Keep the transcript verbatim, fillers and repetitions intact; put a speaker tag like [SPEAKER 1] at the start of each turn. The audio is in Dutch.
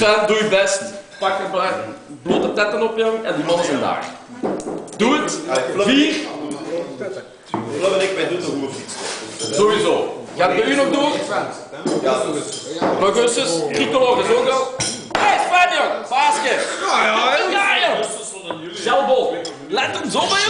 [SPEAKER 1] Sven, doe je best. Pak je blote tetten op, jong, en die mannen zijn daar. Doe het. Vier.
[SPEAKER 2] Flum en ik, wij doen de hoevenfiets.
[SPEAKER 1] Sowieso. Gaat bij u nog door?
[SPEAKER 2] Ja,
[SPEAKER 1] Augustus, tricolore is ook al. Hé, Sven, jong. Baaske. Ja, ja. Ja, jong. Zelbol. Let hem zo bij.